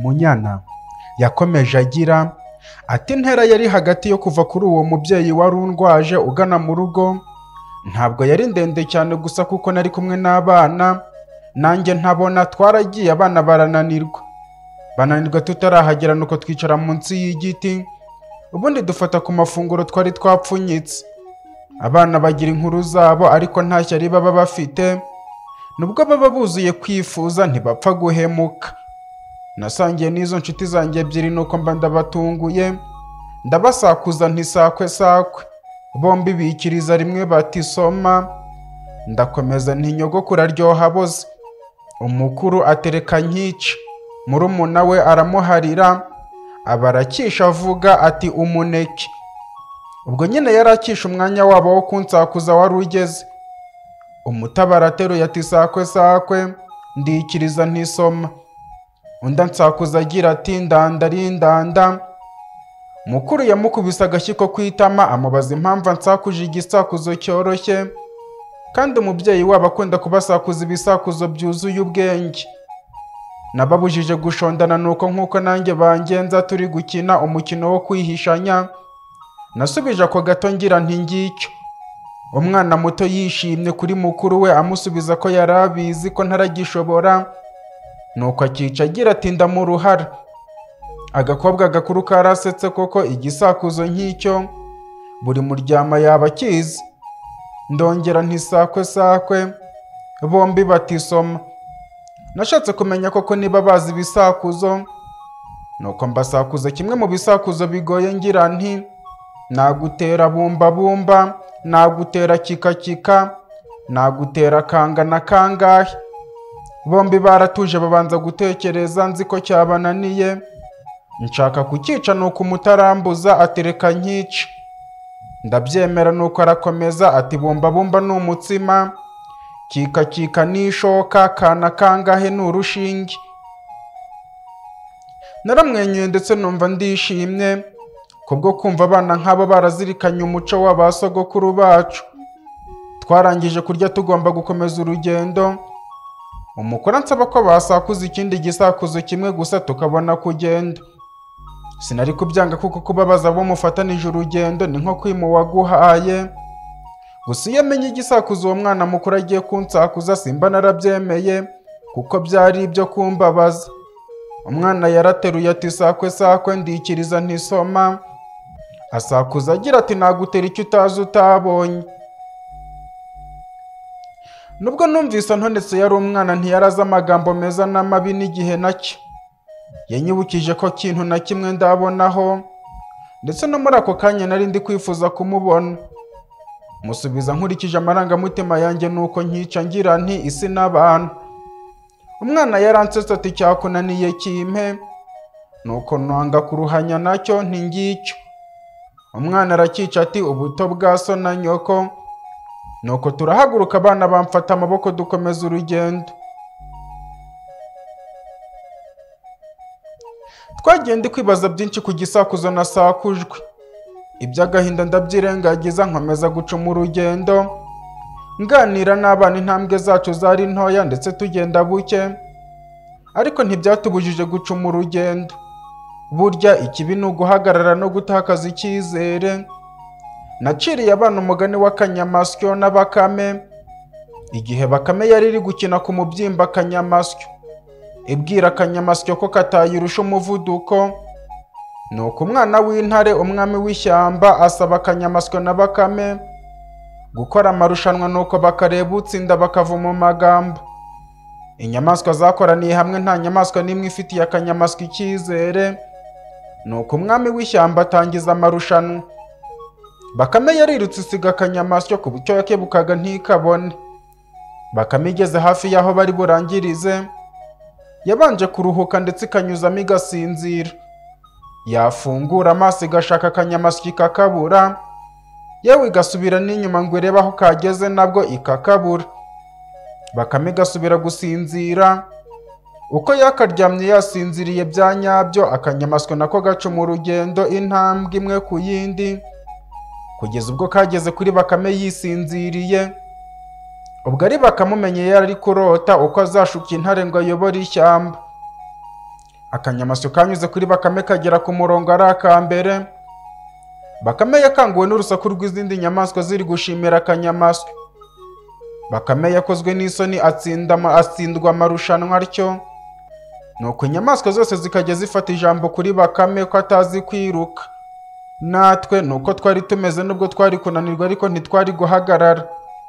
Munyana yakomeje agira ati intera yari hagati yo kuva kuri uwo mubyeyi wari undwaje ugana mu rugo ntabwo yari ndende cyane, gusa kuko nari kumwe n'abana nanjye ntabona, twaragiye abana bananirwa tutarahagera, nuko twicara munsi y'igiti ubundi dufata ku mafunguro twari twapfunyitse. Abana bagira inkuru zabo ariko nta shyari baba bafite, nubwo baba buzuye kwifuza ntibapfa guhemuka. Nasangiye n'izo nshuti zanjye ebyiri nuko mba ndabatunguye, ndabasakuza nti sakwe sakwe, bombi bikiriza rimwe bati soma. Ndakomeza nti nyogokuru aryoha boze. Umukuru atereka nkice, murumuna we aramuharira abarakisha avuga ati umuneke. Ubwo nyine yarakisha umwanya wabo wo kunsakuza wari ugeze. Umutabara ateruye ati sakwe sakwe, ndikiriza ntisoma. Undi ansakuza agira ati ndanda. Mukuru yamukubise agashyiko kwitama amubaza impamvu ansakuje igisakuzo cyoroshye, kandi umubyeyi wabo akunda kubasakuza ibisakuzo byuzuye ubwenge. Nababujije gushondana nuko nkuko nanjye bangenza turi gukina umukino wo kwihishanya. Nasubije ako gato ngira nti ngicyo. Umwana muto yishimye kuri mukuru we amusubiza ko yarabizi ko ntaragishobora, nuko akica agira ati ndamuruhara. Agakobwa gakuru karasetse koko igisakuzo nk'icyo buri muryama yaba akizi. Ndongera nti sakwe sakwe, bombi batisoma. Nashatse kumenya koko niba bazi ibisakuzo, nuko mbasakuza kimwe mu bisakuzo bigoye ngira nti nagutera bumba bumba, nagutera kika kika, nagutera kanga na kangahe. Bombi baratuje babanza gutekereza, nzi ko cyabananiye. Nshaka kukica nuko umutarambuza atereka nkice. Ndabyemera nuko arakomeza ati bumba bumba ni umutsima, kika kika ni ishoka, kana kangahe ni urushinge. Naramwenyuye ndetse numva ndishimye kubwo kumva abana nk'abo barazirikanye umuco w'abasogokuru bacu. Twarangije kurya tugomba gukomeza urugendo. Umukuru ansaba ko basakuza ikindi gisakuzo kimwe gusa tukabona kugenda. Sinari kubyanga kuko kubabaza abo mufatanije urugendo ni nko kwima uwaguhaye. Gusa iyo amenye igisakuzo uwo mwana mukuru agiye kunsakuza simba narabyemeye kuko byari ibyo kumbabaza. Umwana yarateruye ati sakwe sakwe, ndikiriza ntisoma. Asakuza agira ati nagutera icyo utazi utabonye. Nubwo numvise ntonetse yari umwana ntiyaraza amagambo meza n'amabi n'igihe nacyo. Yanyibukije ko kintu na kimwe ndabonaho, ndetse no muri ako kanya nari ndi kwifuza kumubona. Musubiza nkurikije amarangamutima yanjye nuko nkica ngira nti isi n'abantu. Umwana yaransetse ati cyakunaniye kimpe, nuko nanga kuruhanya nacyo nti ngicyo. Umwana arakica ati ubuto bwa so na nyoko. Nuko turahaguruka abana bamfata amaboko dukomeza urugendo. Twagenda kwibaza byinshi ku gisakuzo nasakujwe. Iby'agahinda ndabyirengagiza nkomeza gucuma urugendo. Nganira n'abana intambwe zacu zari ntoya ndetse tugenda buke, ariko ntibyatubujije gucuma urugendo. Burya ikibi ni uguhagarara no gutakaza icyizere. Naciriye abana umugani w'akanyamasyo n'abakame. Igihe bakame yari iri gukina ku mubyimba akanyamasyo, ibwira akanyamasyo ko katayirusha umuvuduko. Nuko umwana w'intare umwami w'ishyamba asaba akanyamasyo na bakame gukora amarushanwa, nuko bakareba utsinda bakava mu magambo. Inyamaswa zakoraniye hamwe, nta nyamaswa n'imwe ifitiye akanyamasyo icyizere. Nuko umwami w'ishyamba atangiza amarushanwa. Bakame yarirutse isiga akanyamasyo ku buryo yakebukaga ntikabone. Bakame igeze hafi y'aho bari burangirize, yabanje kuruhuka ndetse ikanyuzamo igasinzira. Yafungura amaso igashaka akanyamasyo ikakabura, yewe igasubira n'inyuma ngo irebe aho kageze nabwo ikakabura. Bakame igasubira gusinzira. Uko yakaryamye yasinziriye bya nyabyo, akanyamasyo nako gaca mu rugendo intambwe imwe ku yindi, kugeza ubwo kageze kuri Bakame yisinziriye. Ubwo ari Bakame umenye yari kurota uko azashuka intare ngo ayobore ishyamba. Akanyamasyo kanyuze kuri Bakame kagera ku murongo ari akambere. Bakame yakanguwe n'urusaku rw'izindi nyamaswa ziri gushimira akanyamasyo. Bakame yakozwe n'isoni atsindwa amarushanwa atyo. Nuko inyamaswa zose zikajya zifata ijambo kuri Bakame ko atazi kwiruka. Natwe nuko twari tumeze nubwo twari kunanirwa ariko ntitwari guhagarara.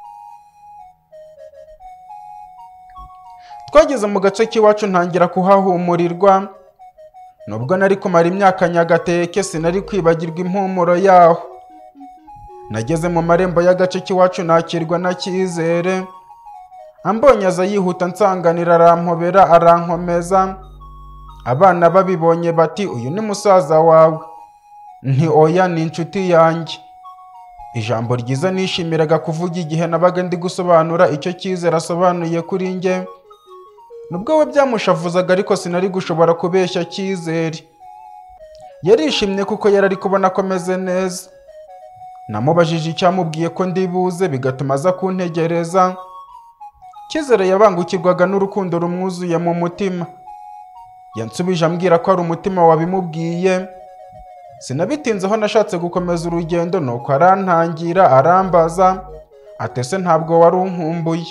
Twageze mu gace k'iwacu ntangira kuhahumurirwa. Nubwo nari kumara imyaka nyagateke sinari kwibagirwa impumuro yaho. Nageze mu marembo y'agace k'iwacu nakirwa na Cyizere. Ambonye aza yihuta nsanganira arampobera arankomeza. Abana babibonye bati uyu ni musaza wawe. Nti oya ni inshuti yanjye. Ijambo ryiza nishimiraga kuvuga igihe nabaga ndi gusobanura icyo Cyizere asobanuye kuri njye. Nubwo we byamushavuzaga ariko sinari gushobora kubeshya Cyizere. Yarishimye kuko yarari kubona ko meze neza. Namubajije icyamubwiye ko ndi buze bigatuma aza kuntegereza. Cyizere yabangukirwaga n'urukundo rumwuzuye mu mutima. Yansubije ambwira ko ari umutima wabimubwiye. Sinabitinzeho nashatse gukomeza urugendo nuko arantangira arambaza ati ese ntabwo wari unkumbuye.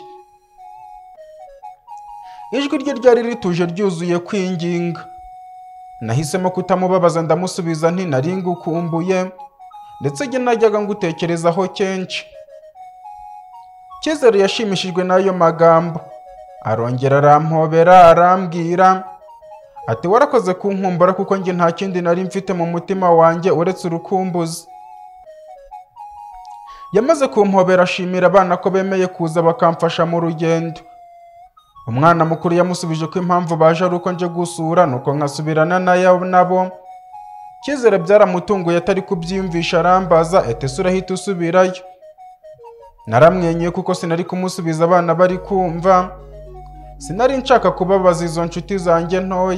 Ijwi rye ryari rituje ryuzuye kwinginga. Nahisemo kutamubabaza ndamusubiza nti nari ngukumbuye ndetse njye najyaga ngutekerezaho kenshi. Cyizere yashimishijwe n'ayo magambo. Arongera arampobera arambwira ati warakoze kunkumbura kuko njye nta kindi nari mfite mu mutima wanjye uretse urukumbuzi. Yamaze kumpobera ashimira abana ko bemeye kuza bakamfasha mu rugendo. Umwana mukuru yamusubije ko impamvu baje ari uko nje gusura nuko nkasubirana nabo. Cyizere byaramutunguye atari kubyiyumvisha arambaza ete se urahita usubirayo. Naramwenyuye kuko sinari kumusubiza abana bari kumva. Sinari nshaka kubabaza izo nshuti zanjye ntoya.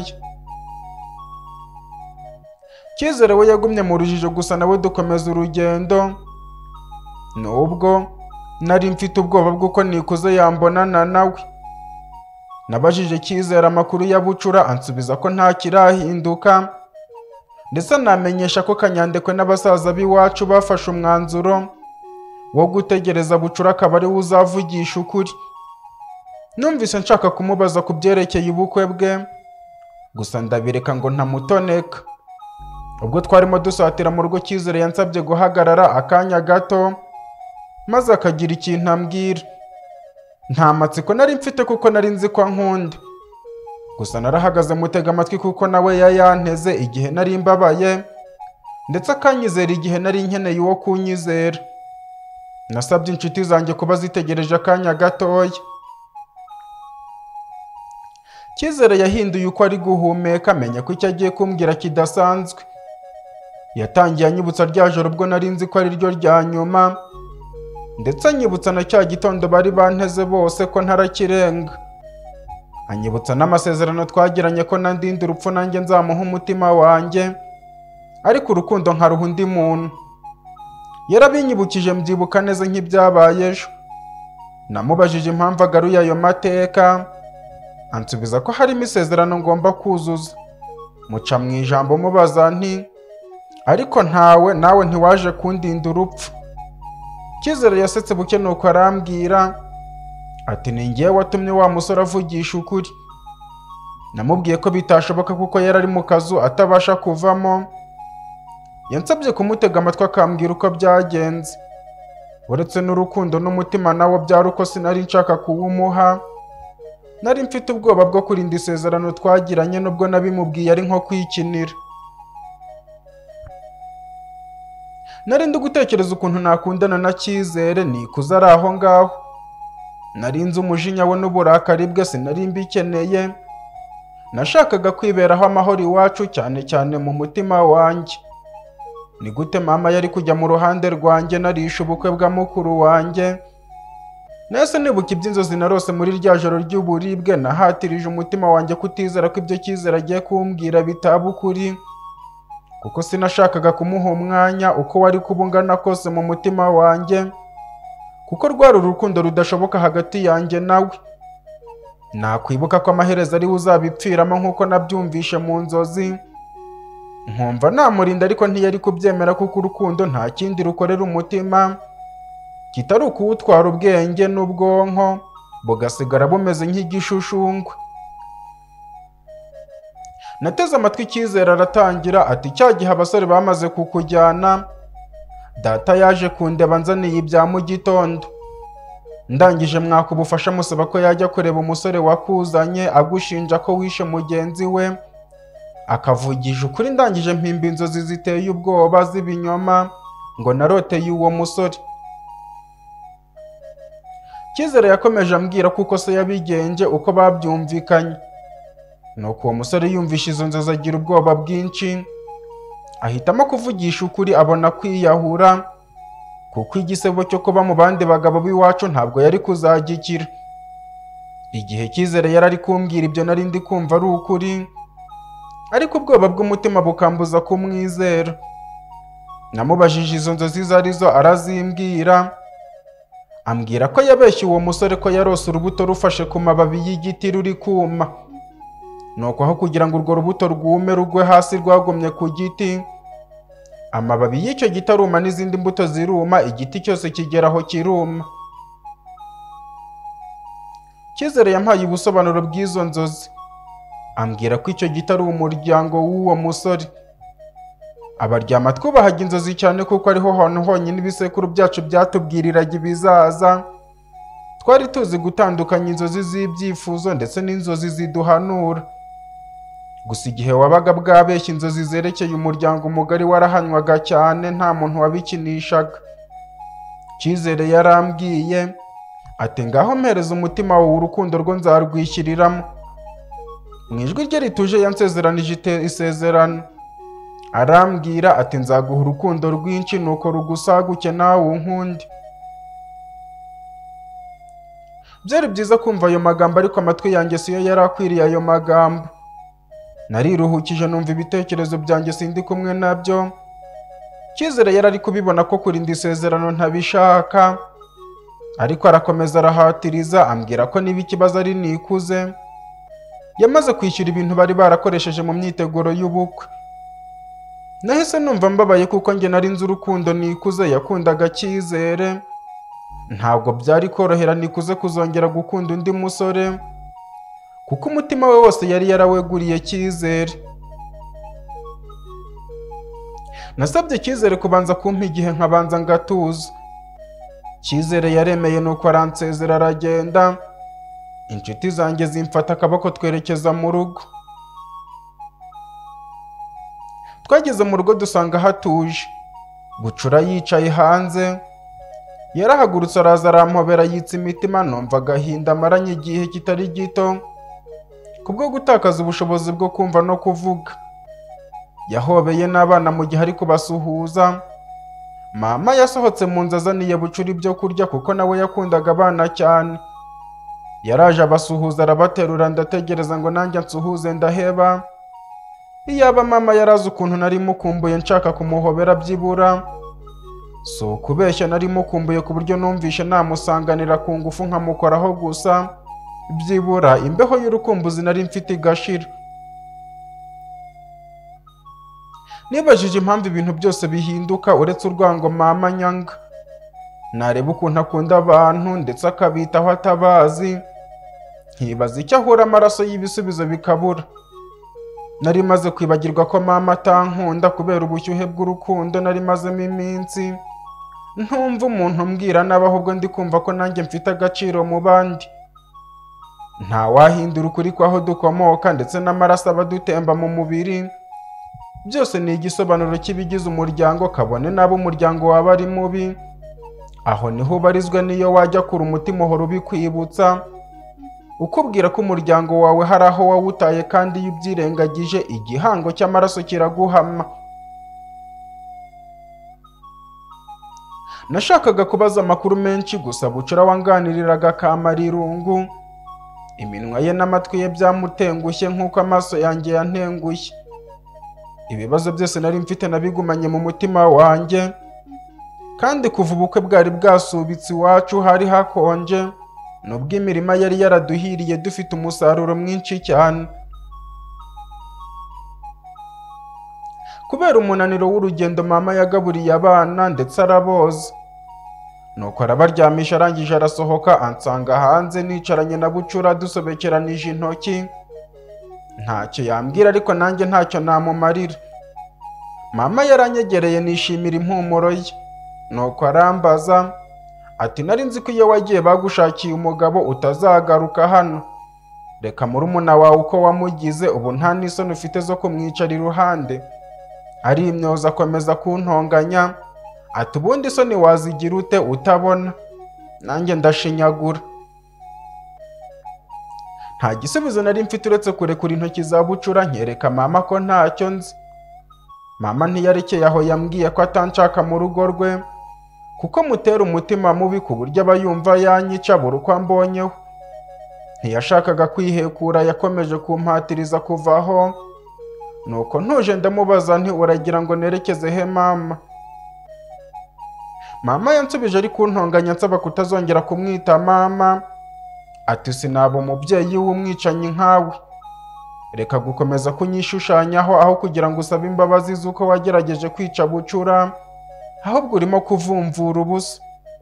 Cyizere we yagumye mu rujijo gusa nawe dukomeza urugendo. Nubwo nari mfite ubwoba bw'uko nikuze yambonana nawe. Nabajije Cyizere amakuru ya Bucura ansubiza ko nta kirahinduka. Ndetse namenyesha ko Kanyandekwe n'abasaza b'iwacu bafashe umwanzuro wo gutegereza Bucura akaba ari we uzavugisha ukuri. Numvise nshaka kumubaza ku byerekeye ubukwe bwe, gusa ndabireka ngo ntamutoneka. Ubwo twarimo dusatira mu rugo Cyizere yansabye guhagarara akanya gato maze akagira ikintu ambwira. Nta matsiko nari mfite kuko nari nzi ko ankunda. Gusa narahagaze mutega amatwi kuko nawe yayanteze igihe nari mbabaye ndetse akanyizera igihe nari nkeneye uwo kunyizera. Nasabye inshuti zanjye kuba zitegereje akanya gatoya. Cyizere yahinduye uko ari guhumeka amenya ko icyo agiye kumbwira kidasanzwe. Yatangiye anyibutsa rya joro ubwo nari nzi ko ari ryo rya nyuma, ndetse anyibutsa na cya gitondo bari banteze bose ko ntarakirenga. Anyibutsa n'amasezerano twagiranye ko nandinda urupfu nanjye nzamuha umutima wanjye, ariko urukundo nkaruha undi muntu. Yarabinyibukije mbyibuka neza nk'ibyabaye ejo. Namubajije impamvu agaruye ayo mateka, ansubiza ko harimo isezerano ngomba kuzuza. Muca mu ijambo mubaza nti ariko nawe ntiwaje kundinda urupfu. Cyizere yasetse buke nuko arambwira ati ni njyewe watumye wa musore avugisha ukuri. Namubwiye ko bitashoboka kuko yari ari mu kazu atabasha kuvamo. Yansabye kumutega amatwi akambwira uko byagenze. Uretse n'urukundo n'umutima nawo byari uko sinari nshaka kuwumuha. Nari mfite ubwoba bwo kurinda isezerano twagiranye nubwo nabimubwiye ari nko kwikinira. Nari ndi gutekereza ukuntu nakundana na Cyizere nikuze ari aho ngaho. Nari nzi umujinya we n'uburakari bwe sinari mbikeneye. Nashakaga kwiberaho amahoro iwacu cyane cyane mu mutima wanjye. Ni gute mama yari kujya mu ruhande rwanjye narisha ubukwe bwa mukuru wanjye? Nese nibuka iby'inzozi narose muri rya joro ry'uburibwe nahatirije umutima wanjye kutizera ko ibyo Cyizere agiye kumbwira bitaba ukuri, kuko sinashakaga kumuha umwanya uko wari kubungana kose mu mutima wanjye, kuko rwari urukundo rudashoboka hagati yanjye nawe. nakwibuka ko amaherezo ari uzabipfiramo nk'uko nabyumvishe mu nzozi, nkumva namurinda ariko ntiyari kubyemera kuko urukundo nta kindi rukorera umutima kitari ukuwutwara ubwenge n'ubwonko bugasigara bumeze nk'igishushungwe. Nateze amatwi Cyizere aratangira ati cya gihe abasore bamaze kukujyana data yaje kundeba anzaniye ibya mu gitondo, ndangije mwaka ubufasha musaba ko yajya kureba umusore wakuzanye agushinja ko wishe mugenzi we, akavugije ukuri. Ndangije mpimba inzozi ziteye ubwoba z'ibinyoma ngo naroteye uwo musore. Cyizere yakomeje ambwira kuko se yabigenje uko babyumvikanye, nuko uwo musore yumvishe izo nzozi agira ubwoba bwinshi, ahitamo kuvugisha ukuri abona kwiyahura kuko igisebo cyo kuba mu bandi bagabo b'iwacu ntabwo yari kuzagikira. Igihe Cyizere yari ari kumbwira ibyo nari ndi kumva ari ukuri, ariko ubwoba bw'umutima bukambuza kumwizera. Namubajije izo nzozi izo arizo arazimbwira, ambwira ko yabeshye uwo musore ko yarose urubuto rufashe ku mababi y'igiti ruri kuma, nuko aho kugira ngo urwo rubuto rwume rugwe hasi rwagumye ku giti, amababi y'icyo giti aruma n'izindi mbuto ziruma, igiti cyose kigeraho kiruma. Cyizere yampaye ubusobanuro bw'izo nzozi, ambwira ko icyo giti ari umuryango w'uwo musore. Abaryama twubahaga inzozi cyane kuko ariho hantu honyine ibisekuru byacu byatubwiriraga ibizaza. Twari tuzi gutandukanya inzozi z'ibyifuzo ndetse n'inzozi ziduhanura. Gusa igihe wabaga bwabeshya inzozi zerekeye umuryango mugari warahanywaga cyane, nta muntu wabikinishaga. Cyizere yarambwiye ati ngaho mpereza umutima wawe, urukundo rwo nzarwishyiriramo. Mu ijwi rye rituje yansezeranije isezerano, arambwira ati nzaguha urukundo rwinshi nuko rugusaguke nawe unkunde. Byari byiza kumva ayo magambo ariko amatwi yanjye siyo yari akwiriye ayo magambo. Nariruhukije numva ibitekerezo byanjye sindi kumwe nabyo. Cyizere yari ari kubibona ko kurinda isezerano ntabishaka, ariko arakomeza arahatiriza ambwira ko niba ikibazo ari nikuze. Yamaze kwishyura ibintu bari barakoresheje mu myiteguro y'ubukwe. Nahise numva mbabaye kuko njye nari nzi urukundo nikuze yakundaga Cyizere. Ntabwo byari korohera nikuze kuzongera gukunda undi musore kuko umutima we wose yari yaraweguriye Cyizere. Nasabye Cyizere kubanza kumpa igihe nkabanza ngatuza. Cyizere yaremeye nuko aransezera aragenda. Inshuti zanjye zimfata akaboko twerekeza mu rugo. Twageze mu rugo dusanga hatuje. Bucura yicaye hanze. Yarahagurutse araza arampobera yitsa imitima, numva agahinda amaranye igihe kitari gito kubwo gutakaza ubushobozi bwo kumva no kuvuga. Yahobeye n'abana mu gihe ari kubasuhuza. Mama yasohotse mu nzu azaniye Bucura ibyo kurya kuko nawe yakundaga abana cyane. Yaraje abasuhuza arabaterura, ndategereza ngo nanjye nsuhuze ndaheba. Iyaba mama yarazi ukuntu nari mukumbuye nshaka kumuhobera byibura. So kubeshya nari mukumbuye ku buryo numvishe namusanganira ku ngufu nkamukoraho gusa byibura imbeho y'urukumbuzi nari mfite igashira. Nibajije impamvu ibintu byose bihinduka uretse urwango mama nyanga. Nareba ukuntu akunda abantu ndetse akabitaho atabazi, nkibaza icyo ahura amaraso y'ibisubizo bikabura. Nari maze kwibagirwa ko mama atankunda kubera ubushyuhe bw'urukundo nari mazemo iminsi. Ntumva umuntu mbwira nabi, ahubwo ndi kumva ko nanjye mfite agaciro mu bandi. Nta wahindura ukuri kwaho dukomoka ndetse n'amaraso aba dutemba mu mubiri. Byose ni igisobanuro cy'ibigize umuryango, kabone n'abo umuryango waba ari mubi. Aho niho ubarizwa niyo wajya kure umutima uhora ubikwibutsa, ukubwira ko umuryango wawe hari aho wawutaye, kandi iyo ubyirengagije igihango cy'amaraso kiraguhama. Nashakaga kubaza amakuru menshi gusa Bucura wanganiriraga akamara irungu. Iminwa ye n'amatwi ye byamutengushye nk'uko amaso yanjye yantengushye. Ibibazo byose nari mfite nabigumanye mu mutima wanjye, kandi kuva ubukwe bwari bwasubitse iwacu hari hakonje, nubwo imirima yari yaraduhiriye dufite umusaruro mwinshi cyane. Kubera umunaniro w'urugendo, mama yagaburiye abana ndetse araboza, nuko arabaryamisha, arangije arasohoka ansanga hanze nicaranye na Bucura dusobekeranije intoki. Ntacyo yambwira ariko nanjye ntacyo namumarira. Mama yaranyegereye nishimira impumuro ye, nuko arambaza ati nari nzi ko iyo wagiye bagushakiye umugabo utazagaruka hano. Reka murumuna wawe uko wamugize, ubu nta n'isoni ufite zo kumwicara iruhande. Ari imyoza akomeza kuntonganya ati ubundi isoni wazigira ute utabona? Nanjye ndashinyagura. Nta gisubizo nari mfite uretse kurekura intoki za Bucura nkereka mama ko ntacyo nzi. Mama ntiyarekeye aho, yambwiye ko atanshaka mu rugo rwe kuko mutera umutima mubi ku buryo aba yumva yanyica buri uko ambonyeho. Ntiyashakaga kwihekura, yakomeje kumpatiriza kuvaho. Nuko ntuje ndamubaza nti uragira ngo nerekeze he mama? Mama yansubije ari kuntonganya ansaba kutazongera kumwita mama. Ati sinaba umubyeyi w'umwicanyi nkawe. Reka gukomeza kunyishushanyaho aho kugira ngo usabe imbabazi z'uko wagerageje kwica Bucura, ahubwo urimo kuvumvura ubusa.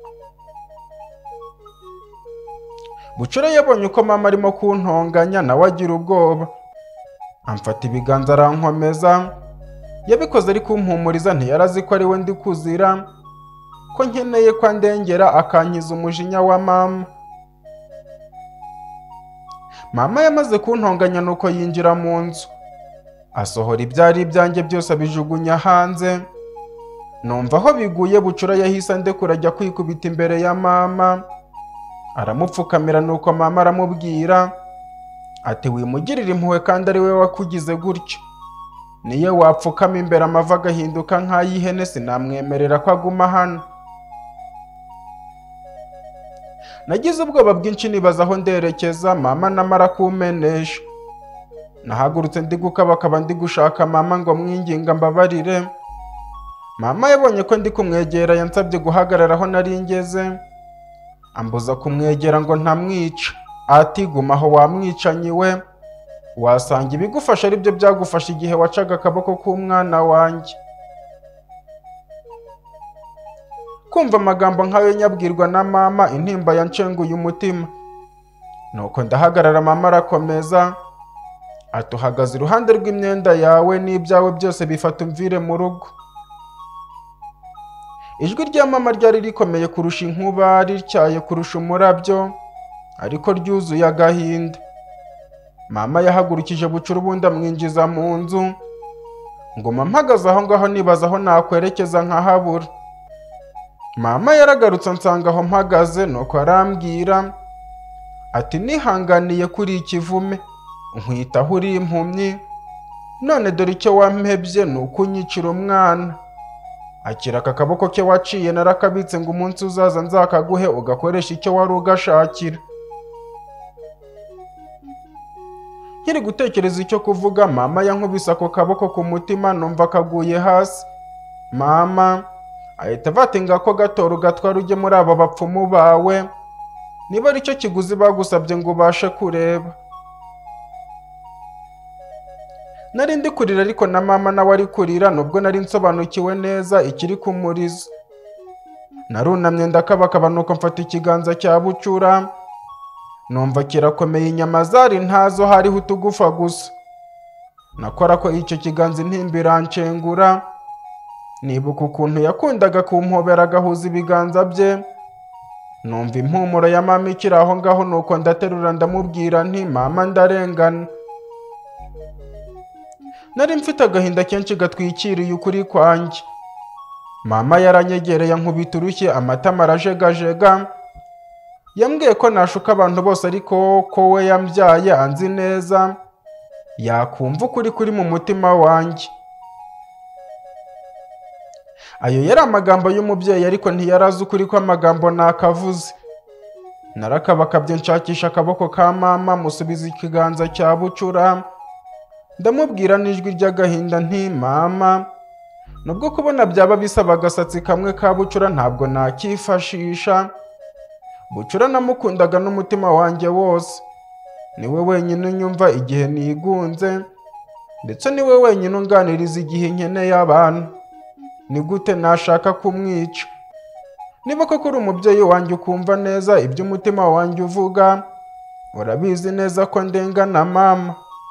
Bucura yabonye uko mama arimo kuntonganya nawe agira ubwoba. Amfata ibiganza arankomeza. Yabikoze ari kumpumuriza, ntiyarazi ko ari we ndi kuzira, ko nkeneye ko andengera akankiza umujinya wa mama. Mama yamaze kuntonganya nuko yinjira mu nzu, asohora ibyari ibyanjye byose abijugunya hanze. Numva aho biguye Bucura yahise andekura ajya kwikubita imbere ya mama, aramupfukamira. Nuko mama aramubwira ati wimugirira impuhwe kandi ari we wakugize gutyo. Niyo wapfukama imbere amavi agahinduka nk'ay'ihene sinamwemerera ko aguma hano. Nagize ubwoba bwinshi nibaza aho nderekeza, mama namara kumenesha. Nahagurutse ndi gukabakaba ndi gushaka mama ngo mwinginga mbabarire. Mama yabonye ko ndi kumwegera yansabye guhagarara aho nari ngeze, ambuza kumwegera ngo ntamwica. Ati guma aho wamwicanyi we, wasanga ibigufasha ari byo byagufasha igihe wacaga akaboko k'umwana wanjye. Kumva amagambo nk'ayo nyabwirwa na mama, intimba yanshenguye umutima. Nuko ndahagarara, mama arakomeza ati uhagaze iruhande rw'imyenda yawe n'ibyawe byose bifata umvire mu rugo. Ijwi rya mama ryari rikomeye kurusha inkuba, rityaye kurusha umurabyo, ariko ryuzuye agahinda. Mama yahagurukije Bucura ubundi amwinjiza mu nzu. Nguma mpagaze aho ngaho nibaza aho nakwerekeza nkahabura. Mama yaragarutse ansanga aho mpagaze, nuko arambwira ati nihanganiye kuri ikivume, nkwitaho uri impumyi, none dore icyo wampebye ni ukunyicira umwana. Akira aka kaboko ke waciye narakabitse ngo umunsi uzaza nzakaguhe ugakoresha icyo wari ugashakira. Nkiri gutekereza icyo kuvuga, mama yankubise ako kaboko ku mutima, numva kaguye hasi. Mama ahita avatinga ko gatora ugatwara ujye muri aba bapfumu bawe, niba ari cyo kiguzi bagusabye ngo ubashe kureba. Nari ndi kurira ariko na mama nawe ari kurira, nubwo nari nsobanukiwe neza ikiri kumuriza. Narunamye ndakabakaba, nuko mfata ikiganza cya Bucura, numva kirakomeye, inyama zari ntazo, hariho utugufa gusa. Nakora ko icyo kiganza intimba iranshengura. Nibuka ukuntu yakundaga kumpobera agahuza ibiganza bye. Numva impumuro ya mama ikiri aho ngaho, nuko ndaterura ndamubwira nti mama ndarengana. Nari mfite agahinda kenshi gatwikiriye ukuri kwanjye. Mama yaranyegereye ankubita urushyi, amatama arajegajega. Yambwiye ko nashuka abantu bose ariko ko we yambyaye anzi neza, yakumva ukuri kuri mu mutima wanjye. Ayo yari amagambo y'umubyeyi, ariko ntiyarazi ukuri ko amagambo nakavuze. Narakabakabye nshakisha akaboko ka mama, musubiza ikiganza cya Bucura. Ndamubwira n'ijwi ry'agahinda nti mama, nubwo kubona byaba bisaba agasatsi kamwe ka Bucura ntabwo nakifashisha. Bucura namukundaga n'umutima wanjye wose. Niwe wenyine unyumva igihe nigunze, ndetse niwe wenyine unganiriza igihe nkeneye abantu. Ni gute nashaka kumwica? Niba koko uri umubyeyi wanjye ukumva neza ibyo umutima wanjye uvuga, urabizi neza ko ndengana mama.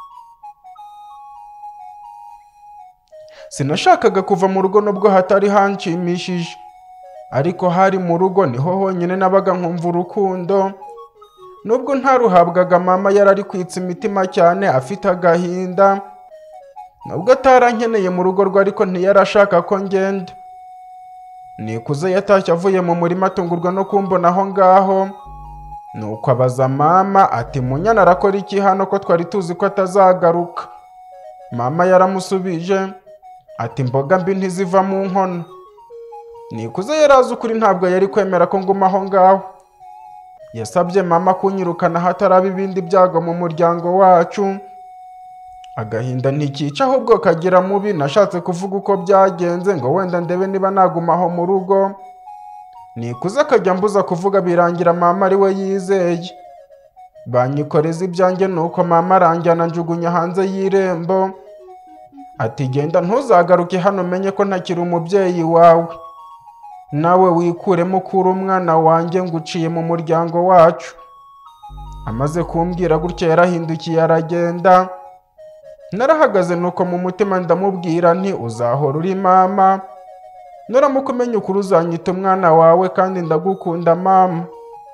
Sinashakaga kuva mu rugo nubwo hatari hanshimishije, ariko hari mu rugo niho honyine nabaga nkumva urukundo. Nubwo ntaruhabwaga, mama yarari kwitsa imitima cyane afite agahinda. Nubwo atarankeneye mu rugo rwe, ariko ntiyarashaka ko ngenda. Nikuze yatashye avuye mu murima atungurwa no kumbona aho ngaho, nuko abaza mama ati Munyana arakora iki hano ko twari tuzi ko atazagaruka? Mama yaramusubije ati imboga mbi ntiziva mu nkono. Nikuze yarazi ukuri, ntabwo yari kwemera ko nguma aho ngaho. Yasabye mama kunyirukana hataraba ibindi byago mu muryango wacu. Agahinda ntikica ahubwo kagira mubi. Nashatse kuvuga uko byagenze ngo wenda ndebe niba nagumaho mu rugo. Nikuze akajya mbuza kuvuga, birangira mama ari we yizeye. Banyikoreza ibyanjye, nuko mama aranjyana njugunya hanze y'irembo. Ati genda ntuzagaruke hano, menye ko ntakiri umubyeyi wawe. Nawe wikuremo kuri umwana wanjye nguciye mu muryango wacu. Amaze kumbwira gutya yarahindukiye aragenda. Narahagaze nuko mu mutima ndamubwira nti uzahora uri mama. Nuramuka umenya ukuri uzanyita umwana wawe, kandi ndagukunda mama.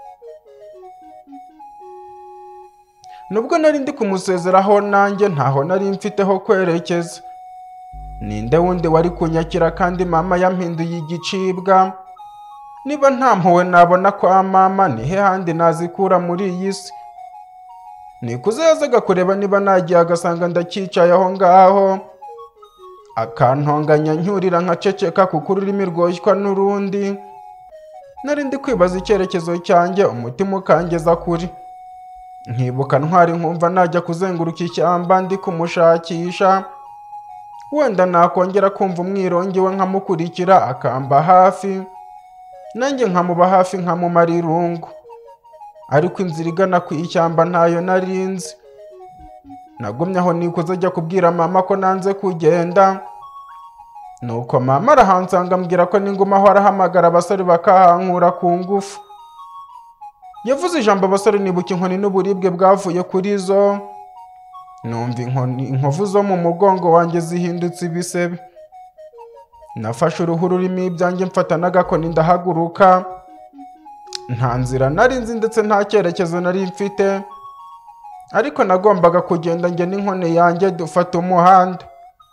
Nubwo nari ndi kumusezeraho, nanjye ntaho nari mfiteho kwerekeza. Ninde wundi wari kunyakira kandi mama yampinduye igicibwa? Niba nta mpuhwe nabona kwa mama, nihe handi nazikura muri iyi si? Nikuze yazaga kureba niba nagiye, agasanga ndacyicaye aho ngaho, akantonganya ncyurira nkaceceka kuko ururimi rwoshywa n'urundi. Nari ndi kwibaza icyerekezo cyanjye, umutima ukangeza kuri. Nkibuka ntwari nkumva najya kuzenguruka ishyamba ndi kumushakisha. Wenda nakongera kumva umwirongi we nkamukurikira akamba hafi, nanjye nkamuba hafi nkamumara irungu. Ariko inzira igana ku ishyamba ntayo narinzi. Nagumye aho Nikuze ajya kubwira mama ko nanze kugenda. Nuko mama arahansanga ambwira ko ningumaho arahamagara abasore bakahankura ku ngufu. Yavuze ijambo abasore nibuka inkoni n'uburibwe bwavuye kuri zo. Numva inkovu zo mu mugongo wanjye zihindutse ibisebe. Nafashe uruhu rurimo ibyanjye mfata n'agakoni ndahaguruka. Nta nzira nari nzi ndetse nta cyerekezo nari mfite, ariko nagombaga kugenda njye n'inkoni yanjye dufata umuhanda.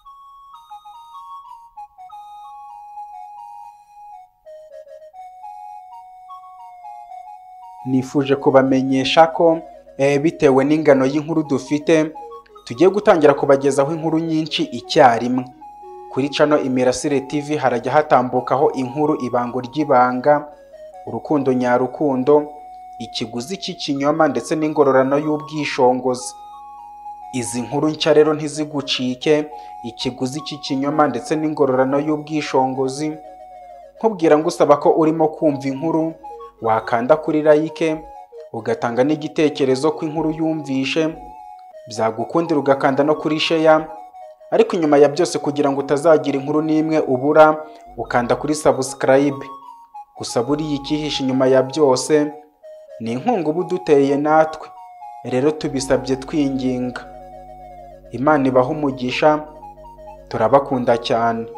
Nifuje kubamenyesha ko bitewe n'ingano y'inkuru dufite, tugiye gutangira kubagezaho inkuru nyinshi icyarimwe. Kuri channel Imirasire TV harajya hatambukaho inkuru Ibango ry'ibanga, Urukundo nyarukundo, Ikiguzi cy'ikinyoma ndetse n'ingororano y'ubwishongozi. Izi nkuru nshya rero ntizigucike, Ikiguzi cy'ikinyoma ndetse n'ingororano y'ubwishongozi. Nkubwira ngo usaba ko urimo kumva inkuru wakanda kuri like, ugatanga n'igitekerezo ko inkuru yumvishe, byagukundira ugakanda no kuri share. Ariko inyuma ya byose, kugira ngo utazagira inkuru n'imwe ubura, ukanda kuri subscribe. Gusa buriya ikihishe inyuma ya byose ni inkunga uba uduteye natwe, rero tubisabye twinginga. Imana ibahe umugisha, turabakunda cyane.